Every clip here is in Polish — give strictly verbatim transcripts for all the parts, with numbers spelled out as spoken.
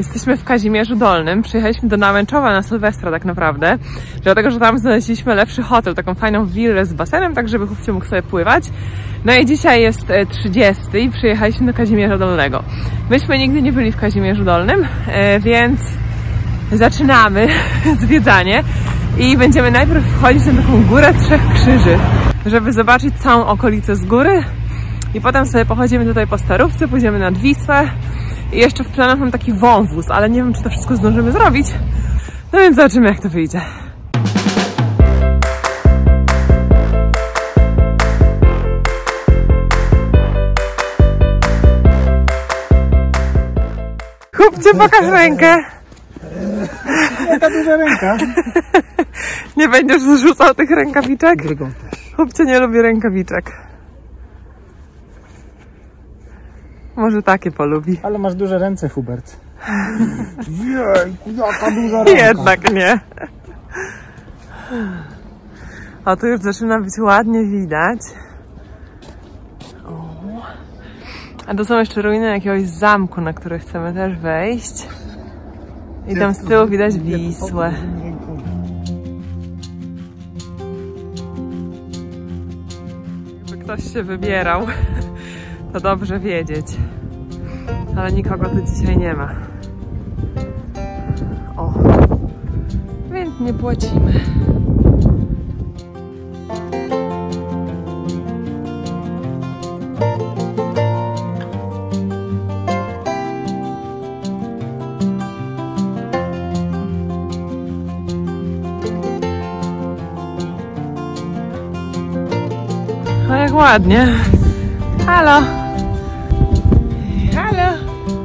Jesteśmy w Kazimierzu Dolnym. Przyjechaliśmy do Nałęczowa na Sylwestra tak naprawdę, dlatego że tam znaleźliśmy lepszy hotel, taką fajną willę z basenem, tak żeby chłopcy mógł sobie pływać. No i dzisiaj jest trzydziesty i przyjechaliśmy do Kazimierza Dolnego. Myśmy nigdy nie byli w Kazimierzu Dolnym, więc zaczynamy zwiedzanie i będziemy najpierw wchodzić na taką górę Trzech Krzyży, żeby zobaczyć całą okolicę z góry i potem sobie pochodzimy tutaj po Starówce, pójdziemy nad Wisłę i jeszcze w planach mam taki wąwóz, ale nie wiem, czy to wszystko zdążymy zrobić, no więc zobaczymy, jak to wyjdzie. Chłopcie, pokaż rękę. Jaka duża ręka. Nie będziesz zrzucał tych rękawiczek? Chłopcie nie lubi rękawiczek. Może takie polubi. Ale masz duże ręce, Hubert. Jejku, jaka duża ręka. Jednak nie. O, tu już zaczyna być ładnie widać. O. A to są jeszcze ruiny jakiegoś zamku, na który chcemy też wejść. I tam z tyłu widać Wisłę. Jakby ktoś się wybierał, to dobrze wiedzieć. Ale nikogo tu dzisiaj nie ma. O, więc nie płacimy. O, jak ładnie. Halo. Halo.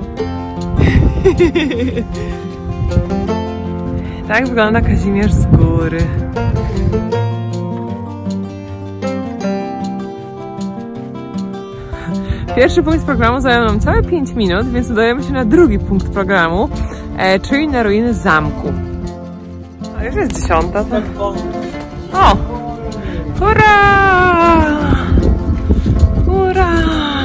Tak wygląda Kazimierz z góry. Pierwszy punkt programu zajął nam całe pięć minut, więc udajemy się na drugi punkt programu, e, czyli na ruiny zamku. A już jest dziesiąta. To... O! Hurra! Hurra!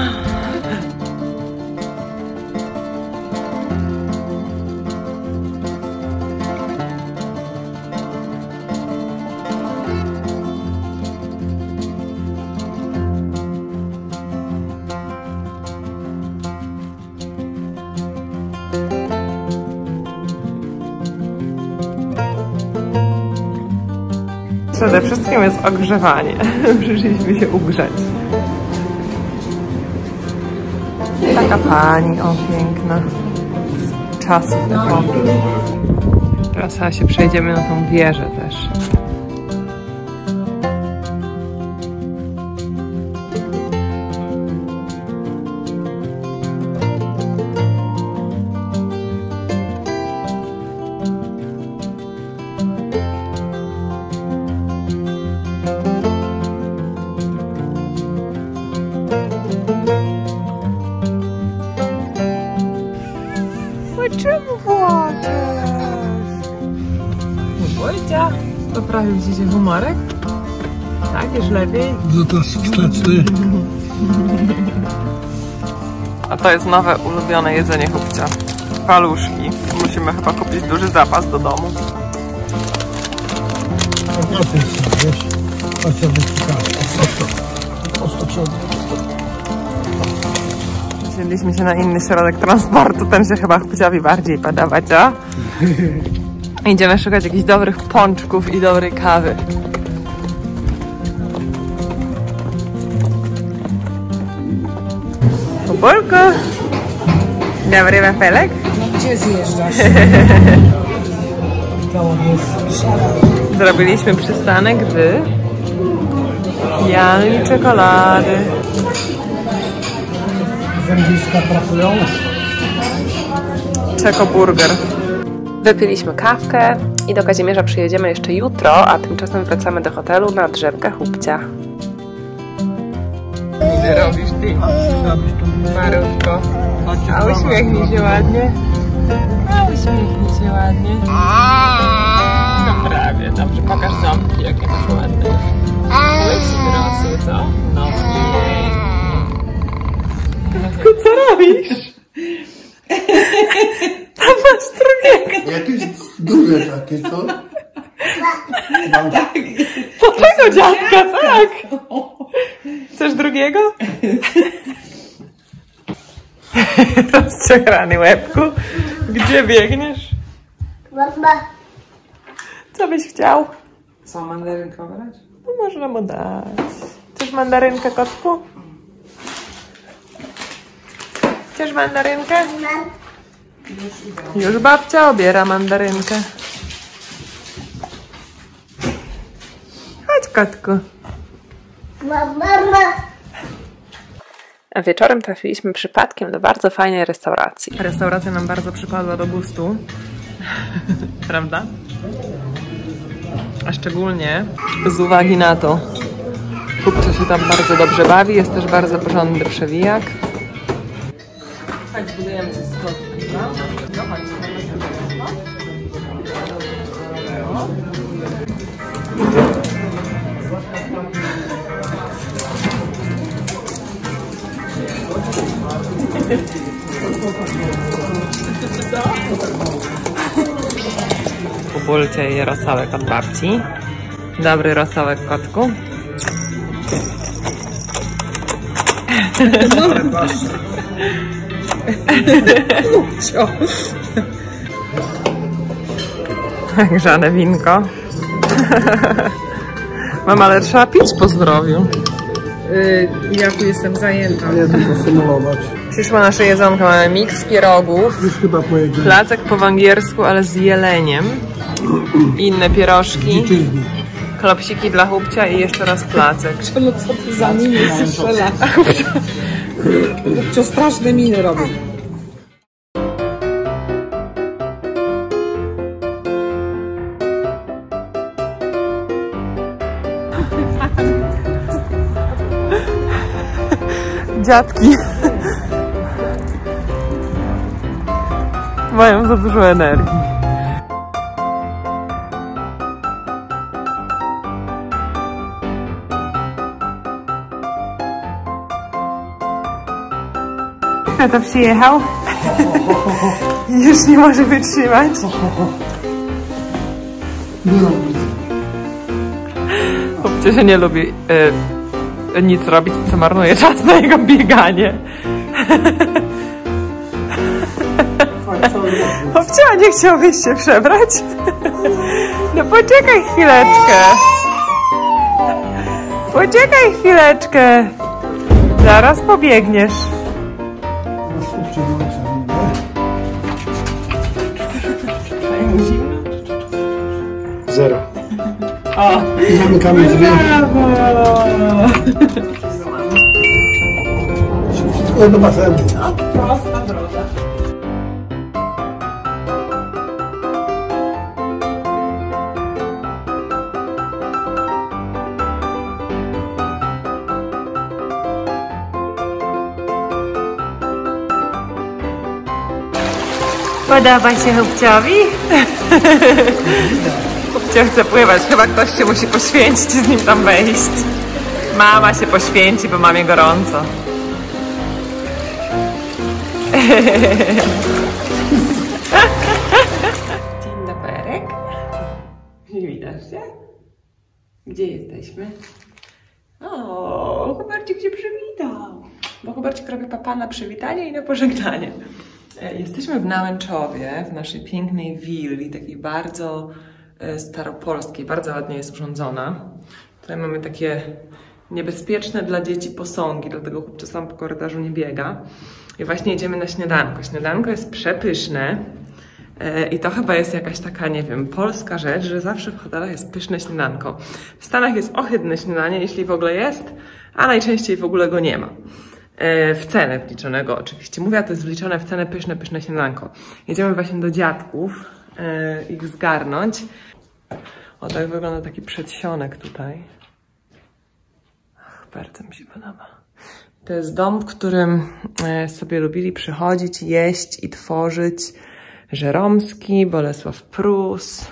Przede wszystkim jest ogrzewanie. Przyszliśmy się ugrzać. Taka pani, o piękna. Z czasów epoki. Teraz chyba się przejdziemy na tą wieżę też. Czemu płaczesz? Wojcia, poprawił ci się humorek? Tak, już lepiej? No to wsteczny. A to jest nowe, ulubione jedzenie chłopcia. Paluszki. Musimy chyba kupić duży zapas do domu. Wzięliśmy się na inny środek transportu, ten się chyba chłopciowi bardziej podoba, co? Idziemy szukać jakichś dobrych pączków i dobrej kawy. Kupolko! Dobry wafelek? Gdzie zjeżdżasz? Zrobiliśmy przystanek w Jalni Czekolady. Zębiska pracują. Czekoburger. Wypiliśmy kawkę i do Kazimierza przyjedziemy jeszcze jutro, a tymczasem wracamy do hotelu na drzemkę chłopcia. Co robisz ty, Maruszko? A uśmiechnij się ładnie. A uśmiechnij się ładnie. No prawie, dobrze, pokaż ząbki, jakie masz ładne. Łysi wyrosły, co? No pięknie. Co robisz? jakieś duże takie, co? Tak. To tego dziadka, tak. Chcesz drugiego? Rozciągrany łebku. Gdzie biegniesz? Co byś chciał? Co, mandarynkę brać? No można mu dać. Chcesz mandarynkę, kotku? Chcesz mandarynkę? Już babcia obiera mandarynkę. Chodź, kotku. A wieczorem trafiliśmy przypadkiem do bardzo fajnej restauracji. Restauracja nam bardzo przypadła do gustu. Prawda? A szczególnie z uwagi na to, kupco się tam bardzo dobrze bawi, jest też bardzo porządny przewijak. Chodź, budujemy ze skoku. No chodź, Kubulcie je rosołek od babci. Dobry rosołek, kotku. Grzane winko. Mama, ale trzeba pić po zdrowiu. Yy, ja tu jestem zajęta. Nie tylko symulować. Przyszło nasze jedzonko. Mamy miks pierogów. Już chyba pojedziemy. Placek po węgiersku, ale z jeleniem. Inne pierożki. Dziczyzny. Klopsiki dla chłopcia i jeszcze raz placek. No co ty za miny strzela? Co straszne miny robią. Dziadki mają za dużo energii. Kto to przyjechał? Już nie może wytrzymać. Chłopcie się nie lubi y, nic robić, co marnuje czas na jego bieganie. Chłopcie, a nie chciałbyś się przebrać? No poczekaj chwileczkę. Poczekaj chwileczkę. Zaraz pobiegniesz. Zero. O! I zamykamy drzwi. Wszystko do basenu. Prosta droga. Podoba się chłopciowi? Chłopcio chce pływać, chyba ktoś się musi poświęcić i z nim tam wejść. Mama się poświęci, bo mamie gorąco. Dzień doberek. Nie widać się? Gdzie jesteśmy? O, Hubercik się przywitał. Bo Hubercik robi papa na przywitanie i na pożegnanie. Jesteśmy w Nałęczowie, w naszej pięknej willi, takiej bardzo staropolskiej, bardzo ładnie jest urządzona. Tutaj mamy takie niebezpieczne dla dzieci posągi, dlatego chłopcze sam po korytarzu nie biega. I właśnie idziemy na śniadanko. Śniadanko jest przepyszne i to chyba jest jakaś taka, nie wiem, polska rzecz, że zawsze w hotelach jest pyszne śniadanko. W Stanach jest ohydne śniadanie, jeśli w ogóle jest, a najczęściej w ogóle go nie ma. W cenę wliczonego oczywiście. Mówię, to jest wliczone w cenę pyszne, pyszne śniadanko. Jedziemy właśnie do dziadków, ich zgarnąć. O, tak wygląda taki przedsionek tutaj. Ach, bardzo mi się podoba. To jest dom, w którym sobie lubili przychodzić, jeść i tworzyć Żeromski, Bolesław Prus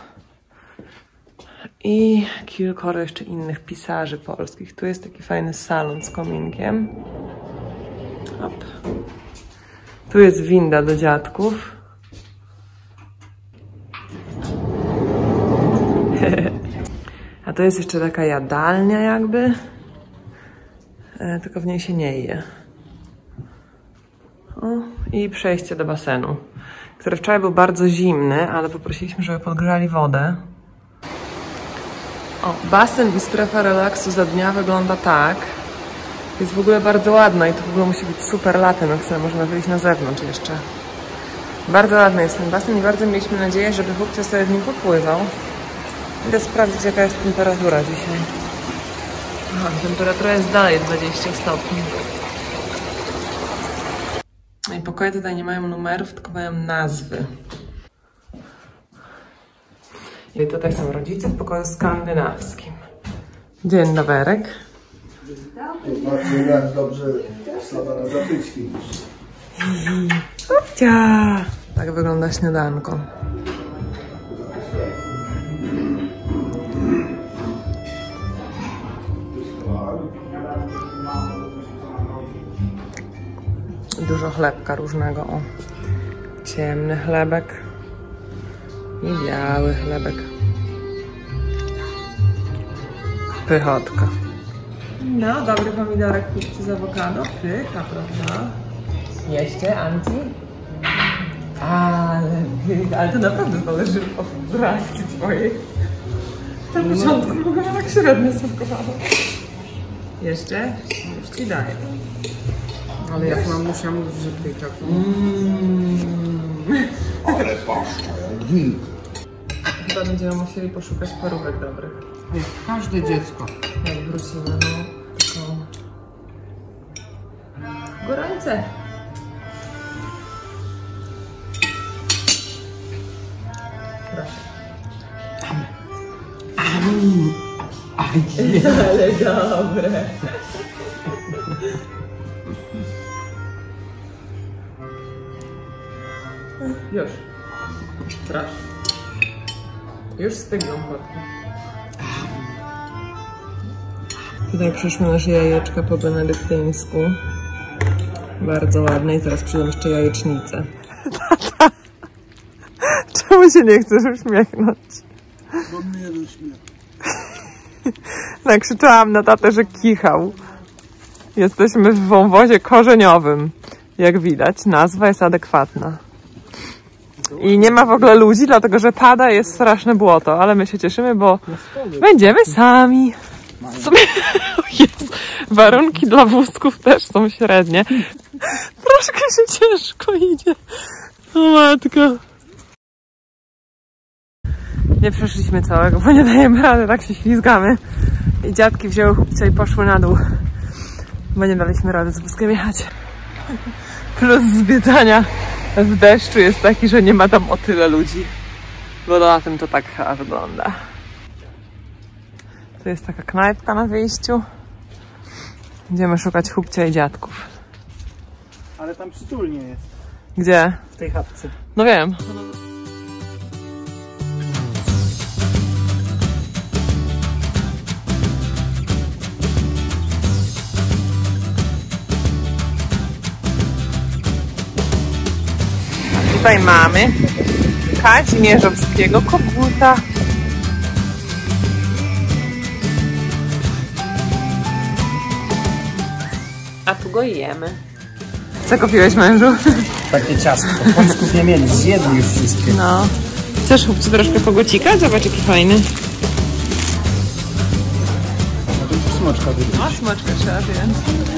i kilkoro jeszcze innych pisarzy polskich. Tu jest taki fajny salon z kominkiem. Hop. Tu jest winda do dziadków. A to jest jeszcze taka jadalnia jakby, e, tylko w niej się nie je. O, i przejście do basenu, który wczoraj był bardzo zimny, ale poprosiliśmy, żeby podgrzali wodę. O, basen i strefa relaksu za dnia wygląda tak. Jest w ogóle bardzo ładna i to w ogóle musi być super latem, jak sobie można wyjść na zewnątrz jeszcze. Bardzo ładny jest ten basen i bardzo mieliśmy nadzieję, żeby chłopcy sobie w nim popływał. Idę sprawdzić, jaka jest temperatura dzisiaj. Aha, temperatura jest dalej dwadzieścia stopni. No i pokoje tutaj nie mają numerów, tylko mają nazwy. I tutaj są rodzice w pokoju skandynawskim. Dzień doberek. Zobaczcie, jak dobrze wstawa na zatyczki. Kupcia! Tak wygląda śniadanko. Dużo chlebka różnego. O. Ciemny chlebek i biały chlebek. Pychotka. No, dobry pomidorek kupcy z awokado. Pycha, prawda? Jeście, Anci? Ale, ale to naprawdę zależy od reakcji twojej. Na początku w ogóle tak średnio smakowało. Jeszcze? Już ci daję. Ale jak mamusia mówi, że pycha, to... Mm. Ale paszcza, jak wilk. Chyba będziemy musieli poszukać parówek dobrych. Jak każde dziecko. Jak wrócimy, no. Tylko... Gorące. Proszę. Ale dobre. Już. Proszę. Już stygną chłopki. Tutaj przyszły nasze jajeczka po benedyktyńsku. Bardzo ładne i zaraz przyjdą jeszcze jajecznice. Tata! Czemu się nie chcesz uśmiechnąć? Bo mnie uśmiech. Nakrzyczałam na tatę, że kichał. Jesteśmy w wąwozie korzeniowym. Jak widać, nazwa jest adekwatna. I nie ma w ogóle ludzi, dlatego że pada, jest straszne błoto, ale my się cieszymy, bo będziemy sami. W sumie, jest, warunki dla wózków też są średnie. Troszkę się ciężko idzie. O matko. Nie przeszliśmy całego, bo nie dajemy rady, tak się ślizgamy. I dziadki wzięły chłopca i poszły na dół, bo nie daliśmy rady z wózkiem jechać. Plus zwiedzania w deszczu jest taki, że nie ma tam o tyle ludzi. Bo na tym to tak chyba wygląda. Tu jest taka knajpka na wyjściu. Będziemy szukać chłopcia i dziadków. Ale tam przytulnie jest. Gdzie? W tej chatce. No wiem. Tutaj mamy kazimierzowskiego koguta. A tu go jemy. Co kupiłeś, mężu? Takie ciastko. Pączków nie mieli, zjedli już wszystkie. No. Chcesz chłopcu troszkę kogucika? Zobacz, jaki fajny. No to już smoczka wyjdzie. No, smoczkę trzeba wziąć.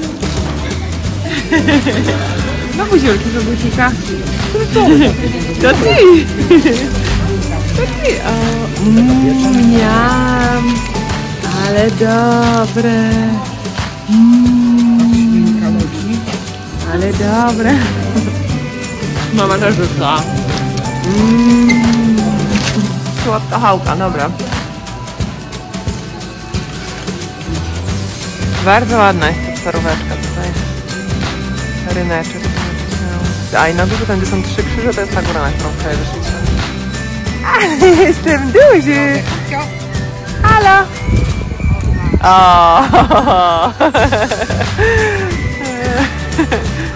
No buziolki kogucika. To ty! To ty! O, mm, miam. Ale dobre. Mm, ale dobre. Mama też rzuca. Mm, słodka chałka, dobra. Bardzo ładna jest ta staróweczka tutaj. Ryneczek. A i na górze tam, gdzie są trzy krzyże, to jest ta góra, na którą wczoraj wyszliśmy. Ale jestem duży! Halo! O!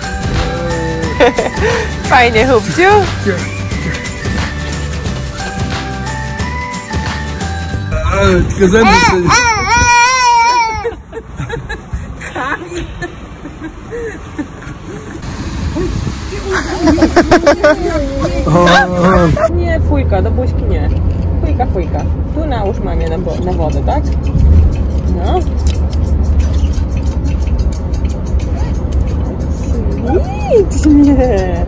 Fajnie, chłopciu? Ale tylko zęby wtedy. Nie, fujka, do buźki nie. Fujka, fujka. Tu nałóż mamie na, na wodę, tak? No. Ślicznie.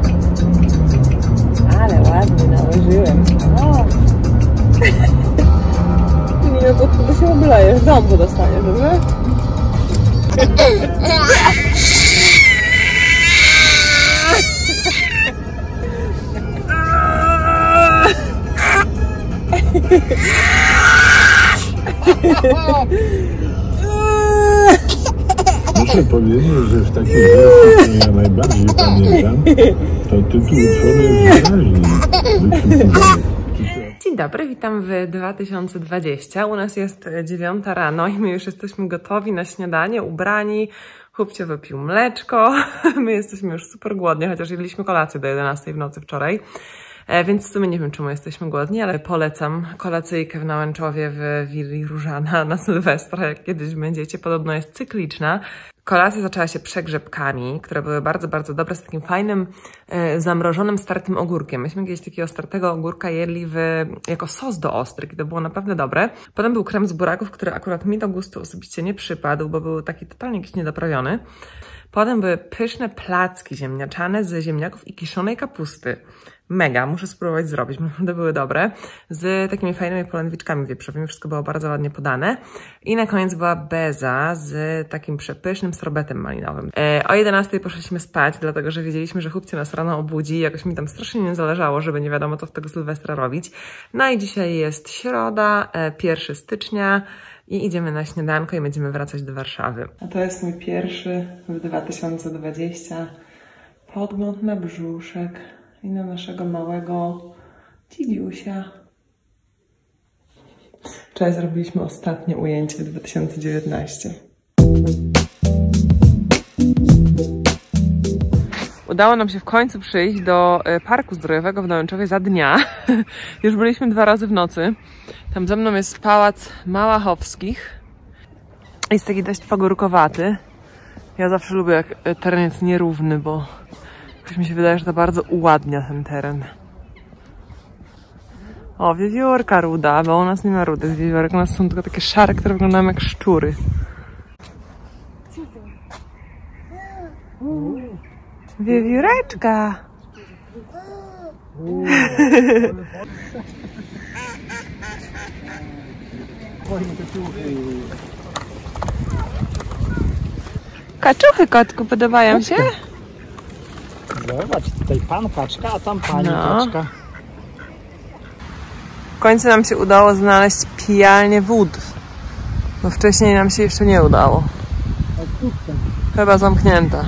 Ale ładnie nałożyłem. O. Nie, no to, to się oblejesz, ząbu dostaniesz, dobrze? Muszę powiedzieć, że w takiej wersji, którą ja najbardziej pamiętam, to tytuł utworu jest wyraźnie wykrytywany. Dzień dobry, witam w dwa tysiące dwudziestym. U nas jest dziewiąta rano i my już jesteśmy gotowi na śniadanie, ubrani. Chłopcie wypił mleczko. My jesteśmy już super głodni, chociaż jedliśmy kolację do jedenastej w nocy wczoraj. Więc w sumie nie wiem, czemu jesteśmy głodni, ale polecam kolacyjkę w Nałęczowie w willi Różana na Sylwestra, jak kiedyś będziecie. Podobno jest cykliczna. Kolacja zaczęła się przegrzebkami, które były bardzo, bardzo dobre, z takim fajnym, e, zamrożonym, startym ogórkiem. Myśmy kiedyś takiego startego ogórka jedli w, jako sos do ostryg i to było naprawdę dobre. Potem był krem z buraków, który akurat mi do gustu osobiście nie przypadł, bo był taki totalnie jakiś niedoprawiony. Potem były pyszne placki ziemniaczane z ziemniaków i kiszonej kapusty. Mega, muszę spróbować zrobić, naprawdę były dobre. Z takimi fajnymi polędwiczkami wieprzowymi, wszystko było bardzo ładnie podane. I na koniec była beza z takim przepysznym sorbetem malinowym. E, o jedenastej poszliśmy spać, dlatego że wiedzieliśmy, że chłopcie nas rano obudzi i jakoś mi tam strasznie nie zależało, żeby nie wiadomo co w tego Sylwestra robić. No i dzisiaj jest środa, e, pierwszego stycznia. I idziemy na śniadanko i będziemy wracać do Warszawy. A to jest mój pierwszy w dwa tysiące dwudziestym podgląd na brzuszek i na naszego małego dzidziusia. Wczoraj zrobiliśmy ostatnie ujęcie w dwa tysiące dziewiętnastym. Udało nam się w końcu przyjść do Parku Zdrojowego w Nałęczowie za dnia. Już byliśmy dwa razy w nocy. Tam ze mną jest Pałac Małachowskich. Jest taki dość pagórkowaty. Ja zawsze lubię, jak teren jest nierówny, bo jakoś mi się wydaje, że to bardzo uładnia ten teren. O, wiewiórka ruda, bo u nas nie ma rudych wiewiórek. U nas są tylko takie szare, które wyglądają jak szczury. Wiewióreczka! Kaczuchy, kotku, podobają się? Zobacz, tutaj pan kaczka, a tam pani No. kaczka. W końcu nam się udało znaleźć pijalnię wód. Bo wcześniej nam się jeszcze nie udało. Chyba zamknięta.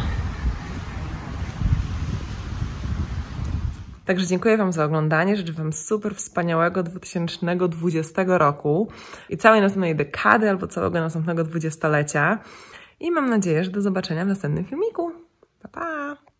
Także dziękuję Wam za oglądanie. Życzę Wam super wspaniałego dwa tysiące dwudziestego roku i całej następnej dekady albo całego następnego dwudziestolecia. I mam nadzieję, że do zobaczenia w następnym filmiku. Pa, pa!